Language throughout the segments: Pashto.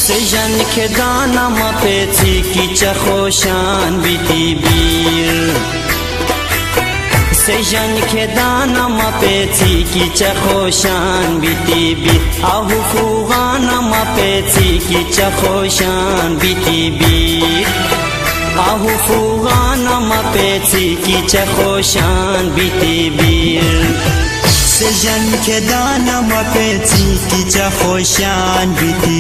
سجن khadana ma peci ki chakoshan biti bir سجن khadana ma peci ki chakoshan biti bir ahu khugana ma peci ki chakoshan biti bir ahu khugana ma peci ki chakoshan biti bir سجن khadana ma peci ki chakoshan biti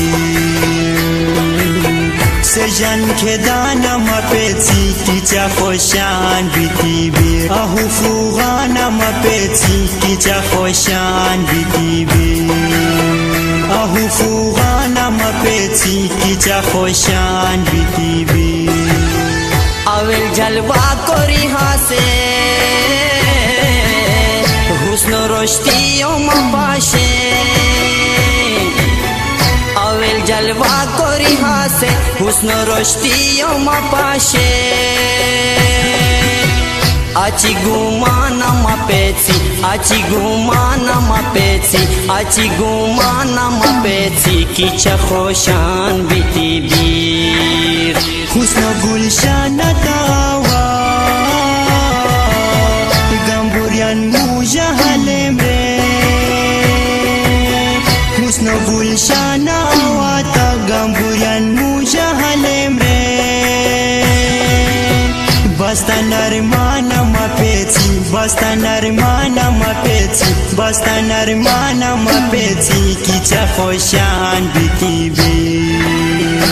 bir سجن khadana ma peci ki chakoshan biti bir ahu khugana ma peci ki chakoshan biti bir ahu khugana ma peci ki chakoshan biti bir awel jalwa kori hase حسن رشدی و مباشه اول جلوه کری هاسه حسن رشدی و مباشه اچی گمانا ما پیچی اچی گمانا ما پیچی اچی گمانا ما پیچی کی چخوشان بیتی بیر حسن گلشان داوا گمبوریان موجه حلمه حسن گلشان آواتا گمبوریان موجه حلمه بستا نرمانا ما پیچی بستا نرمانا ما پیچی بستا نرمانا ما پیچی کی چخوشان بیتی بیر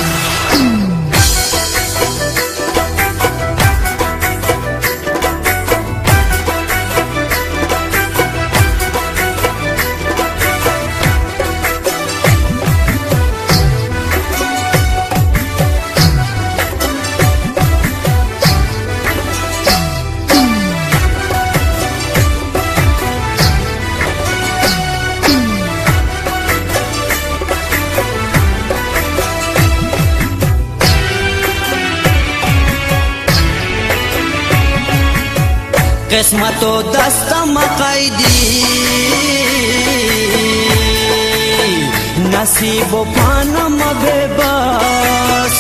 قسمت و دستم قیدی نصیب و پانم بباس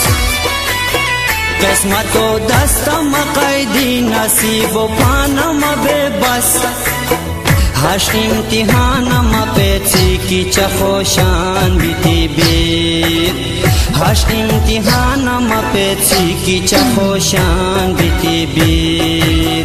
قسمت و دستم قیدی نصیب و پانم بباس هشت امتحانم پیچی کی چخوشان بیتی بیر هشت امتحانم پیچی کی چخوشان بیتی بیر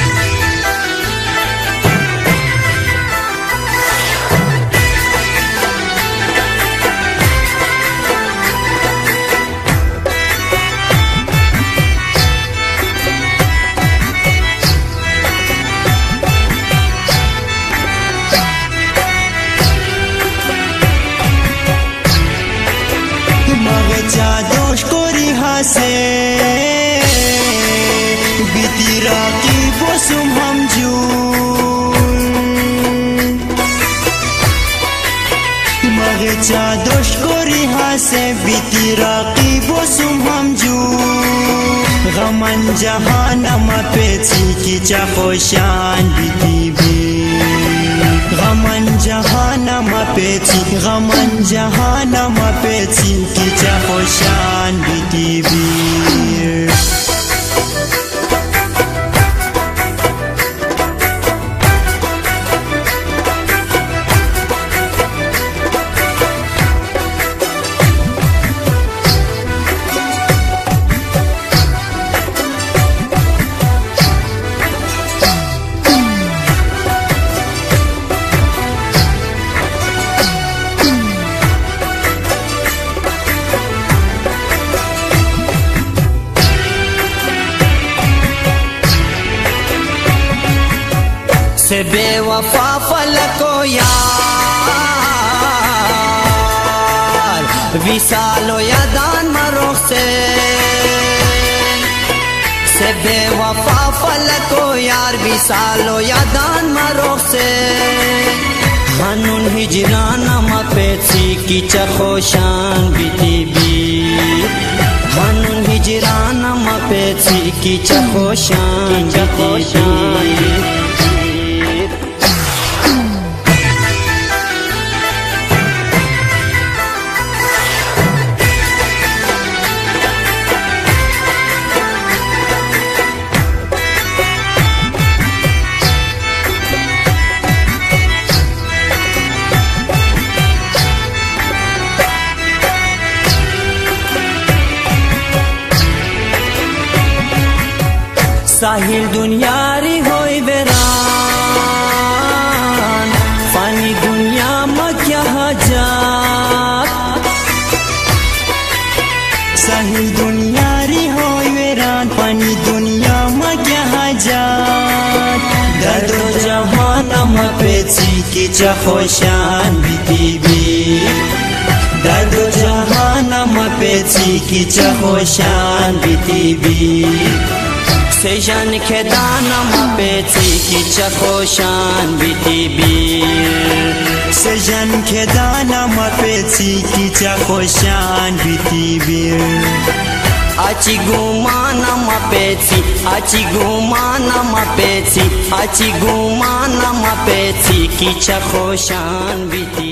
جادوش کوری هاسه بیتی راکی بسم هم جون مغه جادوش کوری هاسه بیتی راکی بسم هم جون غمن جهان ما پیچی کی چخوشان بیتی بی غمن جهان ما پیچی غمن جهان ما پیچی کی چخوشان بیتی بیر से बेवफा फलको यार विशालो यादान मरोख से बेवफा फलको यार विशालो यादान मरोख से हनुन हिजराना मा पेची की चखोशान बीती बीर हनुन हिजराना मा पेची की चखोशान बीती बीर sahil dunya ri hoy veran fani dunya ma kya hajat sahil dunya ri hoy veran fani dunya ma kya hajat dardo jahanam petsi ki cha khoshan bitibi dardo jahanam petsi ki cha khoshan bitibi sejan khadana petsi ki cha khoshan bitibi sejan khadana petsi ki cha khoshan bitibi achi gumana petsi achi gumana petsi achi gumana petsi ki cha khoshan bitibi